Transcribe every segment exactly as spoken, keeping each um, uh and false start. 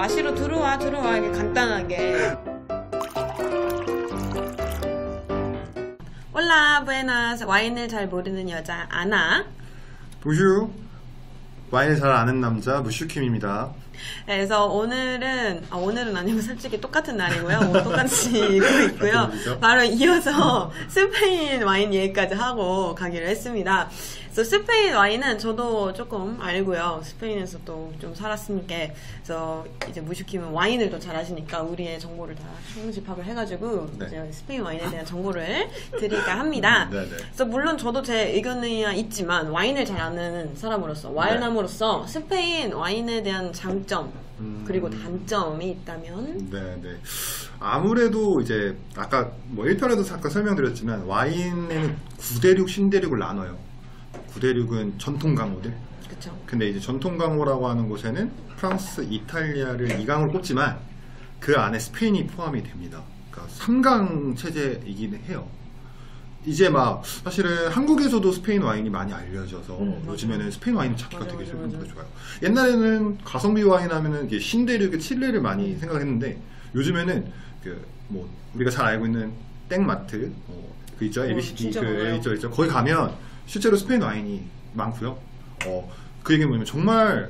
마시러 들어와 들어와 이렇게 간단하게. 올라 부에나스. 와인을 잘 모르는 여자 아나. 부슈. 와인을 잘 아는 남자 무슈킴입니다. 그래서 오늘은 아, 오늘은 아니고 솔직히 똑같은 날이고요. 뭐 똑같이 입고 있고요. 바로 이어서 스페인 와인 얘기까지 하고 가기로 했습니다. 그래서 스페인 와인은 저도 조금 알고요. 스페인에서 또 좀 살았으니까. 그래서 이제 무슈킴은 와인을 더 잘 아시니까 우리의 정보를 다 총집합을 해가지고 네. 이제 스페인 와인에 대한 정보를 드릴까 합니다. 네, 네. 그래서 물론 저도 제 의견이 있지만 와인을 잘 아는 사람으로서 와인남으로서 네. 스페인 와인에 대한 장점 음... 그리고 단점이 있다면 네, 네. 아무래도 이제 아까 뭐 일 편에도 잠깐 설명드렸지만 와인에는 구대륙, 신대륙을 나눠요. 구대륙은 전통 강호들. 그쵸. 근데 이제 전통 강호라고 하는 곳에는 프랑스, 이탈리아를 이 강으로 꼽지만 그 안에 스페인이 포함이 됩니다. 그러니까 삼 강 체제이긴 해요. 이제 막 사실은 한국에서도 스페인 와인이 많이 알려져서 음, 요즘에는 스페인 와인 찾기가 맞아, 되게 생각보다 좋아요. 옛날에는 가성비 와인 하면은 이게 신대륙의 칠레를 많이 음. 생각했는데 요즘에는 그 뭐 우리가 잘 알고 있는 땡마트 어, 그 있죠, 에이비씨디 그 있죠, 있죠. 거기 가면 실제로 스페인 와인이 많고요. 어, 그 얘기는 뭐냐면 정말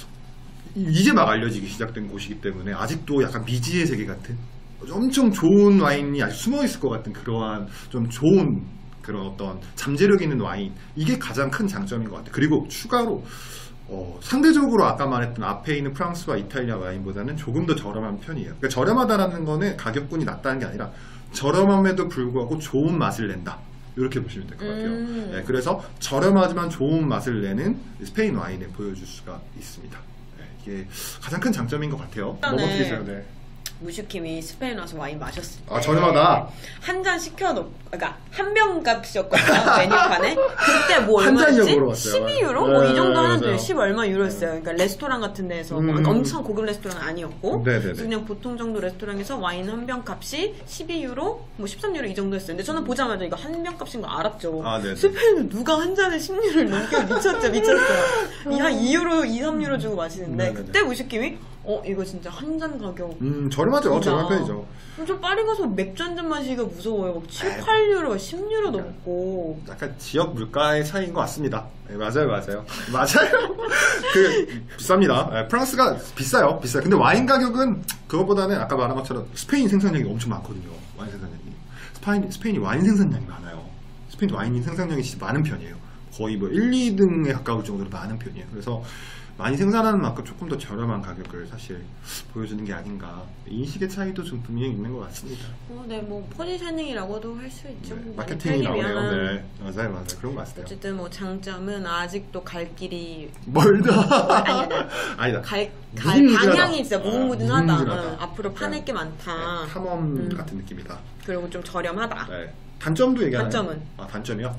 이제 막 알려지기 시작된 곳이기 때문에 아직도 약간 미지의 세계 같은 엄청 좋은 와인이 아직 숨어 있을 것 같은 그러한 좀 좋은 그런 어떤 잠재력 있는 와인, 이게 가장 큰 장점인 것 같아요. 그리고 추가로 어, 상대적으로 아까 말했던 앞에 있는 프랑스와 이탈리아 와인보다는 조금 더 저렴한 편이에요. 그러니까 저렴하다는 거는 가격군이 낮다는 게 아니라 저렴함에도 불구하고 좋은 맛을 낸다, 이렇게 보시면 될 것 같아요. 음. 네, 그래서 저렴하지만 좋은 맛을 내는 스페인 와인을 보여줄 수가 있습니다. 네, 이게 가장 큰 장점인 것 같아요. 네. 어떻게 되세요? 네. 무슈킴이 스페인 와서 와인 마셨을 때 아, 저렴하다. 한 잔 시켜놓, 그러니까 한 병 값이었거든요. 메뉴판에. 그때 뭐 한 얼마였지? 물어봤어요. 십이 유로? 네, 뭐 이 정도 네, 하는데 맞아요. 십 얼마 유로였어요. 그러니까 레스토랑 같은 데에서 음. 뭐 엄청 고급 레스토랑 아니었고 네, 네, 네. 그래서 그냥 보통 정도 레스토랑에서 와인 한 병 값이 십이 유로, 뭐 십삼 유로 이 정도였어요. 근데 저는 보자마자 이거 한 병 값인 거 알았죠. 아, 스페인은 누가 한 잔에 십 유로를 넘겨. 미쳤죠, 미쳤어요. 한 이 유로, 이, 삼 유로 주고 마시는데 네, 네, 네. 그때 무슈킴이 어 이거 진짜 한 잔 가격 음 저렴하죠. 저렴한 편이죠. 좀 빨리 가서 맥주 한 잔 마시기가 무서워요. 막 칠, 팔 유로, 십 유로 약간, 넘고. 약간 지역 물가의 차이인 것 같습니다. 네, 맞아요, 맞아요. 맞아요. 그, 비쌉니다. 네, 프랑스가 비싸요, 비싸요. 근데 와인 가격은 그것보다는 아까 말한 것처럼 스페인 생산량이 엄청 많거든요. 와인 생산량이. 스페인, 스페인이 와인 생산량이 많아요. 스페인 와인 생산량이 진짜 많은 편이에요. 거의 뭐 일, 이 등에 가까울 정도로 많은 편이에요. 그래서 많이 생산하는 만큼 조금 더 저렴한 가격을 사실 보여주는 게 아닌가. 인식의 차이도 좀 분명히 있는 것 같습니다. 어, 네, 뭐 포지셔닝이라고도 할 수 있죠. 네, 마케팅이 나오네요. 네, 맞아요, 맞아요. 그런 것 같아요. 어쨌든 뭐 장점은 아직도 갈 길이 멀다. 아니다. 아니다. 갈, 갈 방향이 진짜 아, 무궁무진하다. 무궁무진하다. 응, 앞으로 파낼 네. 게 많다. 네, 탐험 음. 같은 느낌이다. 그리고 좀 저렴하다. 네. 단점도 얘기하나요? 단점은? 아, 단점이요?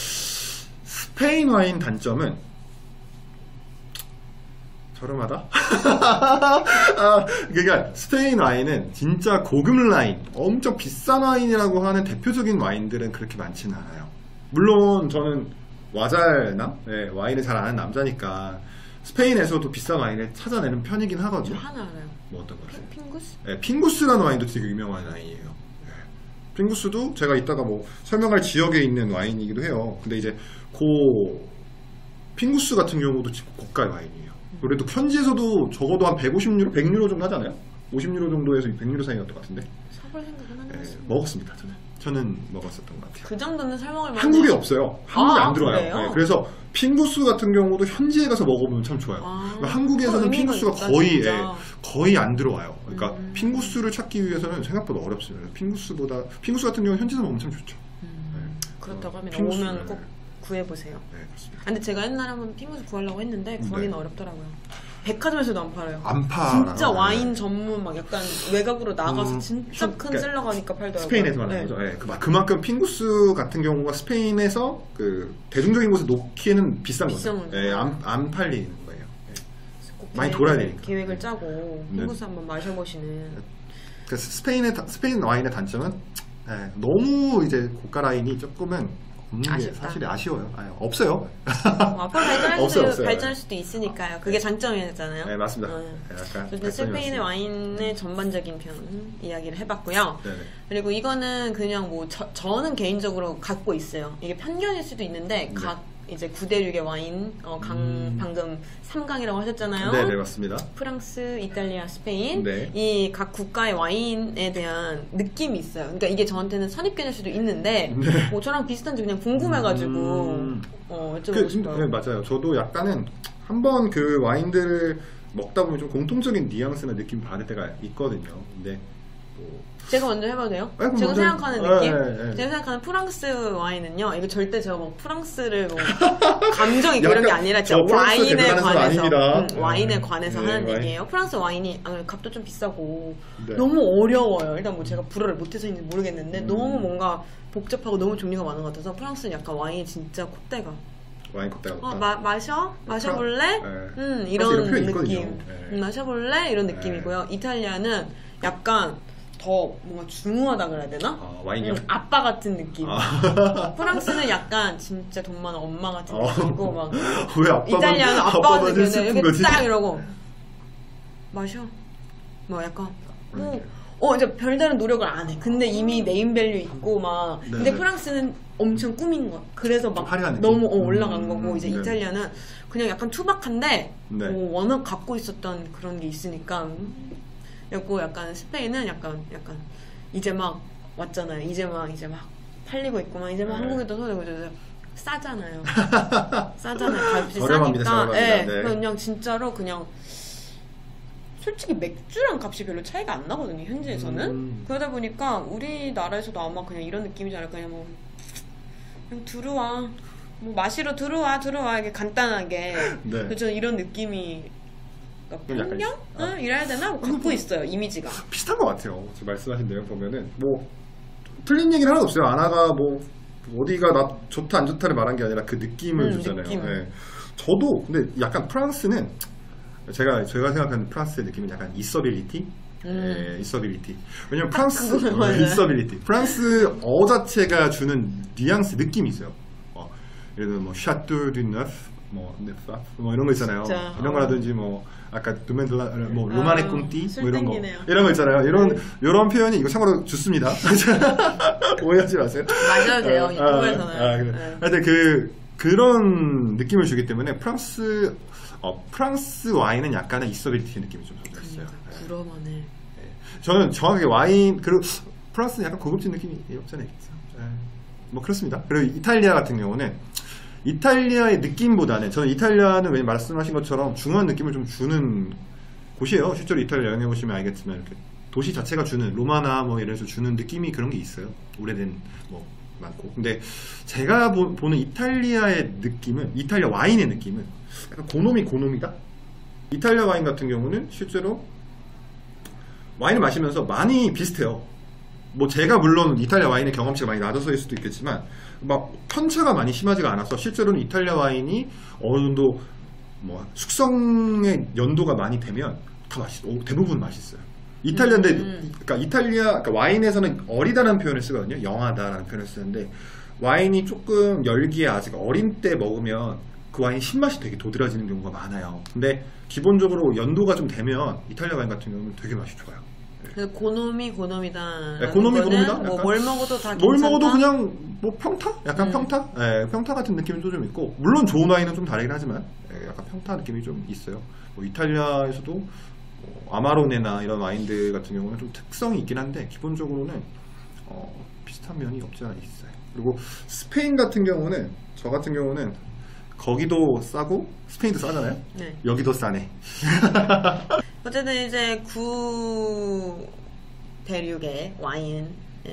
스페인 와인 단점은 저렴하다? 아, 그러니까 스페인 와인은 진짜 고급 라인, 엄청 비싼 와인이라고 하는 대표적인 와인들은 그렇게 많지는 않아요. 물론 저는 와잘남? 네, 와인을 잘 아는 남자니까 스페인에서도 비싼 와인을 찾아내는 편이긴 하거든요. 저 하나 알아요. 뭐 어떤 거요? 핑구스? 네, 핑구스라는 와인도 되게 유명한 와인이에요. 네. 핑구스도 제가 이따가 뭐 설명할 지역에 있는 와인이기도 해요. 근데 이제 고 핑구스 같은 경우도 고가의 와인이에요. 그래도 현지에서도 적어도 한 백오십 유로, 백 유로 정도 하잖아요. 오십 유로 정도에서 백 유로 사이였던 것 같은데. 사볼 생각은 안 네, 했어요. 먹었습니다. 저는. 저는 먹었었던 것 같아요. 그 정도는 설먹을 만해. 한국에 없어요. 한국에 아, 안 들어와요. 그래요? 네, 그래서 핑구스 같은 경우도 현지에 가서 먹어보면 참 좋아요. 아, 한국에서는 핑구스가 있다, 거의 예, 거의 안 들어와요. 그러니까 음. 핑구스를 찾기 위해서는 생각보다 어렵습니다. 핑구스보다 핑구스 같은 경우는 현지에서 먹으면 참 좋죠. 음. 네. 그렇다고 하면 핑구스, 오면 꼭 구해보세요. 네, 그렇습니다. 근데 제가 옛날에 한번 핑구스 구하려고 했는데 구하기는 네. 어렵더라고요. 백화점에서도 안 팔아요. 안 팔아요. 진짜 와인 전문 막 약간 외곽으로 나가서 음, 진짜 큰 그러니까 셀러 가니까 팔더라고요. 스페인에서 말하는 네. 거죠. 네, 그, 그만큼 핑구스 같은 경우가 스페인에서 그 대중적인 곳에 놓기에는 비싼 비싼 거죠. 거죠. 네, 안, 안 팔리는 거예요. 네. 꼭 많이 계획을, 돌아야 되니까. 계획을 짜고 네. 핑구스 한번 마셔보시는. 그래서 스페인의 스페인 와인의 단점은 네, 너무 이제 고가 라인이 조금은 없는 게 아쉽다. 사실이 아쉬워요. 아니, 없어요. 뭐 앞으로 발전할 없어요, 수도 없어요. 발전할 수도 있으니까요. 그게 장점이잖아요. 네, 맞습니다. 어. 네, 약간 어쨌든 스페인의 발전이 와인의 전반적인 편 이야기를 해봤고요. 네네. 그리고 이거는 그냥 뭐 저, 저는 개인적으로 갖고 있어요. 이게 편견일 수도 있는데 네. 각 이제 구 대 육의 와인 어, 강 음. 방금 삼 강이라고 하셨잖아요. 네네, 맞습니다. 프랑스, 이탈리아, 스페인 네. 이 각 국가의 와인에 대한 느낌이 있어요. 그러니까 이게 저한테는 선입견일 수도 있는데 네. 뭐 저랑 비슷한지 그냥 궁금해가지고 음. 어, 여쭤보고 그, 싶어요. 네, 맞아요. 저도 약간은 한번 그 와인들을 먹다 보면 좀 공통적인 뉘앙스나 느낌 받을 때가 있거든요. 근데 뭐 제가 먼저 해봐도 돼요? 아, 그럼 제가 먼저- 생각하는 아, 느낌? 네, 네. 제가 생각하는 프랑스 와인은요, 이거 절대 제가 뭐 프랑스를 뭐 감정이 그런 게 약간 아니라 저 진짜 프랑스 와인에 대단한 사람 관해서 아닙니다. 음, 와인에 네. 관해서 네, 하는 와인. 얘기예요. 프랑스 와인이 아, 값도 좀 비싸고 네. 너무 어려워요. 일단 뭐 제가 불어를 못해서인지 모르겠는데 음. 너무 뭔가 복잡하고 너무 종류가 많은 것 같아서 프랑스는 약간 와인이 진짜 콧대가 와인 콧대가 어, 높다. 마, 마셔? 마셔볼래? 네. 음, 사실 이런 이런 표현이 느낌. 있거든요. 네. 음, 마셔볼래? 이런 느낌이고요. 이탈리아는 약간 더 뭔가 중후하다 그래야 되나? 아, 와인이요? 음, 아빠 같은 느낌. 아. 프랑스는 약간 진짜 돈 많은 엄마 같은 어. 느낌이고 막 왜 아빠만 이탈리아는 아빠 아빠만 같은 느낌인데 슬픈 이렇게 거지? 딱 이러고 마셔. 뭐 약간 뭐 그러니까요. 어 이제 별다른 노력을 안 해. 근데 이미 네임밸류 있고 막 네, 근데 네. 프랑스는 엄청 꾸민 거. 그래서 막 화려한 느낌? 너무 어, 올라간 음, 거고 이제 네. 이탈리아는 그냥 약간 투박한데 네. 뭐 워낙 갖고 있었던 그런 게 있으니까 그리고 약간 스페인은 약간 약간 이제 막 왔잖아요. 이제 막 이제 막 팔리고 있구만. 이제 막 네. 한국에도 서되고 이제 싸잖아요. 싸잖아요. 값이 저렴합니다, 싸니까. 저렴합니다. 예, 네. 그냥 진짜로 그냥 솔직히 맥주랑 값이 별로 차이가 안 나거든요. 현지에서는. 음. 그러다 보니까 우리나라에서도 아마 그냥 이런 느낌이지 않을까. 그냥 뭐 그냥 들어와. 뭐 마시러 들어와 들어와 이게 간단하게. 네. 그래서 저는 이런 느낌이 그러니까 좀 약간 편견? 있- 아. 응? 이래야 되나? 뭐 갖고 있어요. 이미지가. 비슷한 것 같아요. 지금 말씀하신 내용 보면은 뭐 틀린 얘기는 하나도 없어요. 아나가 뭐 어디가 나 좋다 안 좋다를 말한 게 아니라 그 느낌을 음, 주잖아요. 느낌. 네. 저도 근데 약간 프랑스는 제가 제가 생각하는 프랑스의 느낌은 약간 있어빌리티. 음. 네, 있어빌리티. 왜냐면 프랑스 그거 맞아요. 있어빌리티. 프랑스 어 자체가 주는 뉘앙스 느낌이 있어요. 어, 예를 들어 뭐 샤뚜 드 네프 뭐 네프 뭐 이런 거 있잖아요. 진짜. 이런 거라든지 뭐 아까 두멘들라 뭐 로마네 아, 꽁띠 술 뭐 이런 거 땡기네요. 이런 거 있잖아요. 이런 네. 이런 표현이 이거 참고로 좋습니다. 오해하지 마세요. 맞아요, 돼요. 아, 유튜브에서는. 아, 아, 그래. 네. 하여튼 그 그런 느낌을 주기 때문에 프랑스 어, 프랑스 와인은 약간의 있어빌리티 느낌이 좀 섞여 있어요. 네. 부러워네. 저는 정확하게 와인 그리고 프랑스는 약간 고급진 느낌이 없잖아요. 네. 뭐 그렇습니다. 그리고 이탈리아 같은 경우는 이탈리아의 느낌보다는 저는 이탈리아는 왜 말씀하신 것처럼 중후한 느낌을 좀 주는 곳이에요. 실제로 이탈리아 여행해 보시면 알겠지만 이렇게 도시 자체가 주는 로마나 뭐 예를 들어서 주는 느낌이 그런 게 있어요. 오래된 뭐 많고. 근데 제가 보, 보는 이탈리아의 느낌은 이탈리아 와인의 느낌은 약간 고놈이 고놈이다. 이탈리아 와인 같은 경우는 실제로 와인을 마시면서 많이 비슷해요. 뭐 제가 물론 이탈리아 와인의 경험치가 많이 낮아서일 수도 있겠지만 막 편차가 많이 심하지가 않아서 실제로는 이탈리아 와인이 어느 정도 뭐 숙성의 연도가 많이 되면 다 맛있, 어, 대부분 맛있어요. 이탈리아인데 음. 그러니까 이탈리아 그러니까 와인에서는 어리다라는 표현을 쓰거든요. 영하다라는 표현을 쓰는데 와인이 조금 열기에 아직 어린 때 먹으면 그 와인 신맛이 되게 도드라지는 경우가 많아요. 근데 기본적으로 연도가 좀 되면 이탈리아 와인 같은 경우는 되게 맛이 좋아요. 그 고놈이 고놈이다. 네, 고놈이 고놈이다? 뭐 약간? 뭘 먹어도 다 뭘 괜찮다? 먹어도 그냥 뭐 평타? 약간 음. 평타? 예, 평타 같은 느낌도 좀 있고 물론 좋은 와인은 좀 다르긴 하지만 예, 약간 평타 느낌이 좀 있어요. 뭐 이탈리아에서도 뭐 아마로네나 이런 와인들 같은 경우는 좀 특성이 있긴 한데 기본적으로는 어, 비슷한 면이 없지 않아 있어요. 그리고 스페인 같은 경우는 저 같은 경우는 거기도 싸고 스페인도 싸잖아요. 네. 여기도 싸네. 어쨌든 이제 구 대륙의 와인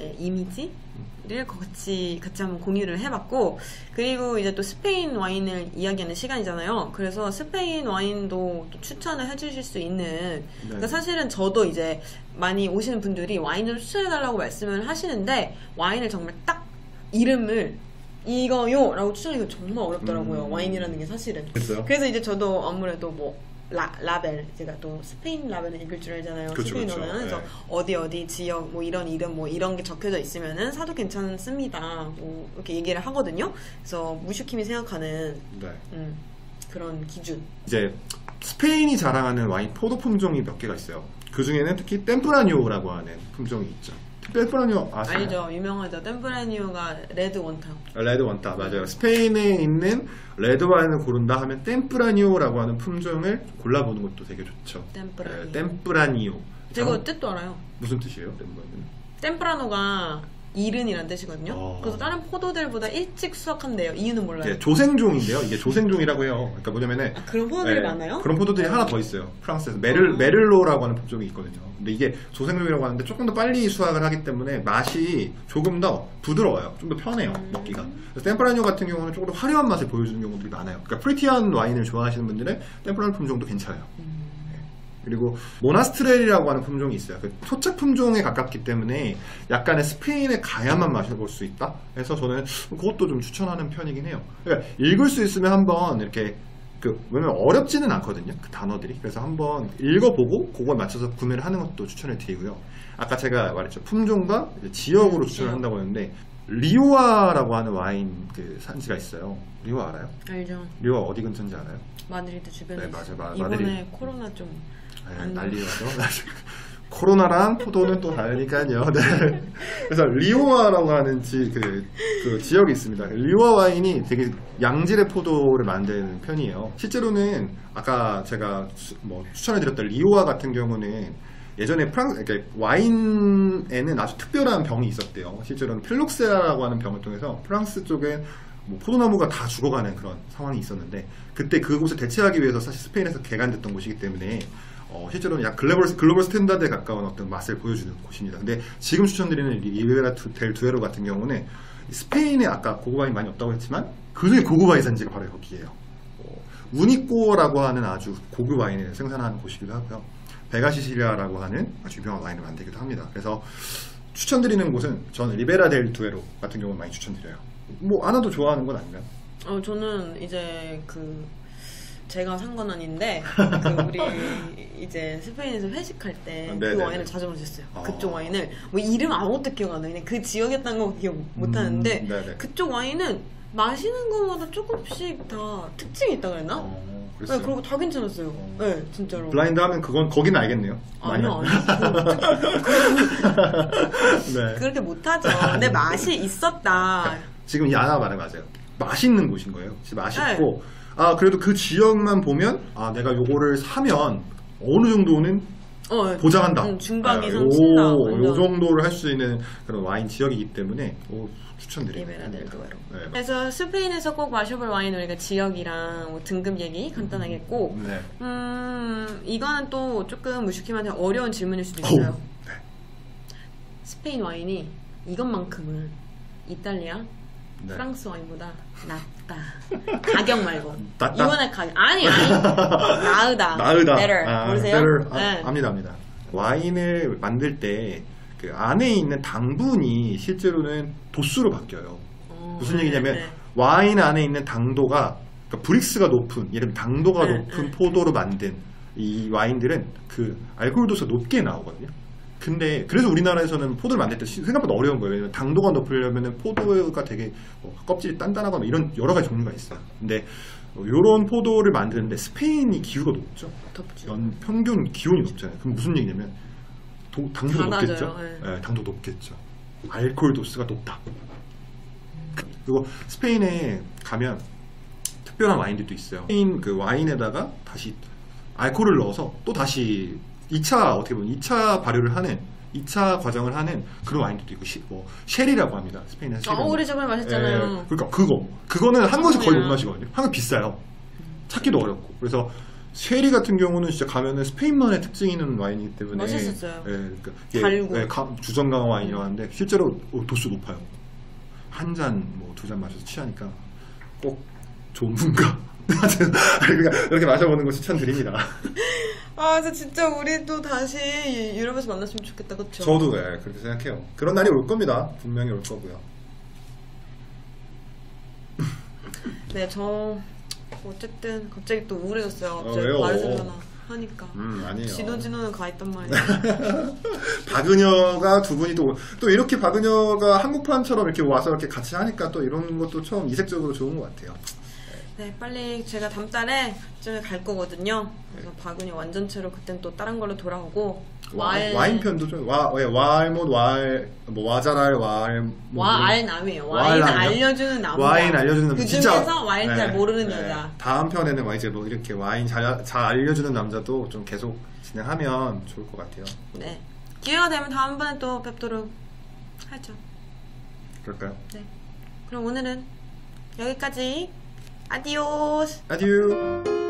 이미지를 같이 같이 한번 공유를 해봤고 그리고 이제 또 스페인 와인을 이야기하는 시간이잖아요. 그래서 스페인 와인도 또 추천을 해주실 수 있는. 네. 그러니까 사실은 저도 이제 많이 오시는 분들이 와인 좀 추천해달라고 말씀을 하시는데 와인을 정말 딱 이름을 이거요 라고 추천하기가 정말 어렵더라고요. 음. 와인이라는 게 사실은. 됐어요? 그래서 이제 저도 아무래도 뭐 라, 라벨 제가 또 스페인 라벨은 읽을 줄 알잖아요. 그쵸, 스페인어는 그쵸. 그래서 네. 어디 어디 지역 뭐 이런 이름 뭐 이런 게 적혀져 있으면은 사도 괜찮습니다. 뭐 이렇게 얘기를 하거든요. 그래서 무슈킴이 생각하는 네. 음, 그런 기준. 이제 스페인이 자랑하는 와인 포도 품종이 몇 개가 있어요. 그 중에는 특히 템프라뇨라고 하는 품종이 있죠. 템프라뇨 아세요? 알죠, 유명하죠. 템프라니오가 레드 원탑. 레드 원타 맞아요. 스페인에 있는 레드 와인을 고른다 하면 템프라니오라고 하는 품종을 골라보는 것도 되게 좋죠. 템프라니오. 네, 템프라니오. 제가 참, 뜻도 알아요. 무슨 뜻이에요? 템프라니오는? 템프라노가 이른이란 뜻이거든요. 어. 그래서 다른 포도들보다 일찍 수확한대요. 이유는 몰라요. 이게 조생종인데요. 이게 조생종이라고 해요. 그러니까 뭐냐면은 아, 그런 포도들이 네, 많아요? 그런 포도들이 하나 더 있어요. 프랑스에서 메를 어. 메를로라고 하는 품종이 있거든요. 근데 이게 조생종이라고 하는데 조금 더 빨리 수확을 하기 때문에 맛이 조금 더 부드러워요. 좀 더 편해요. 음. 먹기가. 그래서 템프라뇨 같은 경우는 조금 더 화려한 맛을 보여주는 경우들이 많아요. 그러니까 프리티한 와인을 좋아하시는 분들은 템프라뇨 품종도 괜찮아요. 음. 그리고 모나스트렐이라고 하는 품종이 있어요. 그 토착 품종에 가깝기 때문에 약간의 스페인에 가야만 마셔볼 수 있다. 그래서 저는 그것도 좀 추천하는 편이긴 해요. 그러니까 읽을 수 있으면 한번 이렇게 그 왜냐면 어렵지는 않거든요. 그 단어들이. 그래서 한번 읽어보고 그거에 맞춰서 구매를 하는 것도 추천을 드리고요. 아까 제가 말했죠. 품종과 이제 지역으로 추천을 한다고 했는데 리오아라고 하는 와인 그 산지가 있어요. 리오아 알아요? 알죠. 리오아 어디 근처인지 알아요? 마드리드 주변에 네, 맞아요. 마- 이번에 마드리드. 코로나 좀 네, 안 난리라서 코로나랑 포도는 또 다르니까요. 네. 그래서 리오아라고 하는 지, 그, 그 지역이 있습니다. 리오아 와인이 되게 양질의 포도를 만드는 편이에요. 실제로는 아까 제가 수- 뭐 추천해드렸던 리오아 같은 경우는 예전에 프랑스 그러니까 와인에는 아주 특별한 병이 있었대요. 실제로는 필록세라고 하는 병을 통해서 프랑스 쪽에 뭐 포도나무가 다 죽어가는 그런 상황이 있었는데 그때 그곳을 대체하기 위해서 사실 스페인에서 개간됐던 곳이기 때문에 어, 실제로는 약 글로벌, 글로벌 스탠다드에 가까운 어떤 맛을 보여주는 곳입니다. 근데 지금 추천드리는 리베라 델 두에로 같은 경우는 스페인에 아까 고급 와인 많이 없다고 했지만 그중에 고급 와인 산지가 바로 여기예요. 어, 우니꼬라고 하는 아주 고급 와인을 생산하는 곳이기도 하고요. 베가시시리아라고 하는 아주 유명한 와인을 만들기도 합니다. 그래서 추천드리는 곳은 저는 리베라 델 두에로 같은 경우는 많이 추천드려요. 뭐 아나도 좋아하는 건 아닌가요? 어, 저는 이제 그 제가 산 건 아닌데 그 우리 이제 스페인에서 회식할 때 아, 그 네네네. 와인을 자주 마셨어요. 아. 그쪽 와인을 뭐 이름 아무것도 기억 안 나요. 그냥 그 지역이었던 거 기억 못 하는데 음, 네네. 그쪽 와인은 마시는 것마다 조금씩 다 특징이 있다 그랬나? 어, 네, 그랬어요. 그리고 다 괜찮았어요. 어. 네, 진짜로. 블라인드 하면 그건 거긴 알겠네요. 많이 아니요, 알- 아니요. 네. 그렇게 못하죠. 근데 맛이 있었다. 지금 이 아나 말은 맞아요. 맛있는 곳인 거예요. 진짜 맛있고 네. 아 그래도 그 지역만 보면 아 내가 요거를 사면 어느 정도는 어, 네. 보장한다. 음, 중박 아, 이상 친다. 요, 완전. 요 정도를 할 수 있는 그런 와인 지역이기 때문에 오, 추천드립니다. 리베라 델 두에로. 네. 그래서 스페인에서 꼭 마셔볼 와인 우리가 지역이랑 뭐 등급 얘기 간단하게 했고 네. 음 이거는 또 조금 무슈킴한테 어려운 질문일 수도 있어요. 오, 네. 스페인 와인이 이것만큼은 이탈리아, 네. 프랑스 와인보다 낫다. 가격 말고. 낫다? 이번에 가격 아니 아니 나으다. 나으다. Better. 아, 모르세요? better. 아, 네. 압니다, 압니다. 와인을 만들 때 그 안에 있는 당분이 실제로는 도수로 바뀌어요. 어, 무슨 얘기냐면 네. 와인 안에 있는 당도가 그러니까 브릭스가 높은 예를 들면 당도가 네, 높은 네. 포도로 만든 이 와인들은 그 알코올 도수가 높게 나오거든요. 근데 그래서 우리나라에서는 포도를 만들 때 시- 생각보다 어려운 거예요. 왜냐면 당도가 높으려면 포도가 되게 뭐 껍질이 단단하거나 이런 여러 가지 종류가 있어요. 근데 이런 포도를 만드는데 스페인이 기후가 높죠. 덥죠. 연 평균 기온이 높잖아요. 그럼 무슨 얘기냐면 도- 당도 다 높겠죠. 낮아요. 네. 네, 당도 높겠죠. 알코올 도수가 높다. 그리고 스페인에 가면 특별한 와인들도 있어요. 스페인 그 와인에다가 다시 알코올을 넣어서 또 다시 이 차 어떻게 보면 이 차 발효를 하는 이 차 과정을 하는 그런 와인들도 있고 시, 뭐 쉘이라고 합니다. 스페인에서 아, 우리 저번에 마셨잖아요. 예, 그러니까 그거 그거는 한국에서 거의 못 한국이야. 마시거든요. 한국 비싸요. 찾기도 어렵고 그래서 쉐리 같은 경우는 진짜 가면은 스페인만의 특징이 있는 와인이기 때문에 맛있었어요. 예, 그러니까 이게, 달고. 예, 가- 주정강 와인이라고 하는데 실제로 도수 높아요. 한 잔 뭐 두 잔 마셔서 취하니까 꼭 좋은 분과 그러니까 이렇게 마셔보는 거 추천드립니다. 아, 그래서 진짜 우리도 다시 유럽에서 만났으면 좋겠다, 그쵸? 저도 네, 그렇게 생각해요. 그런 날이 올 겁니다. 분명히 올 거고요. 네, 저 뭐 어쨌든 갑자기 또 우울해졌어요. 갑자기 왜요? 바르셀로나 하니까. 음, 아니에요. 진호 진호는 가 있단 말이에요. 박은여가 두 분이 또, 또 이렇게 박은여가 한국판처럼 이렇게 와서 이렇게 같이 하니까 또 이런 것도 좀 이색적으로 좋은 것 같아요. 네, 빨리 제가 다음 달에 그쯤에 갈 거거든요. 그래서 박은여 완전체로 그땐 또 다른 걸로 돌아오고 와, 와인 편도 좀, 와, 예, 와알못, 와알, 뭐, 와자랄, 와알. 뭐 와알남이에요. 와알 와인 남이요? 알려주는 남자. 와인 알려주는 남자. 그 진짜- 중에서 와인 잘 네, 모르는 네. 여자. 다음 편에는 막 이제 뭐 이렇게 와인 잘, 잘 알려주는 남자도 좀 계속 진행하면 좋을 것 같아요. 네. 기회가 되면 다음번에 또 뵙도록 하죠. 그럴까요? 네. 그럼 오늘은 여기까지. 아디오스. 아듀.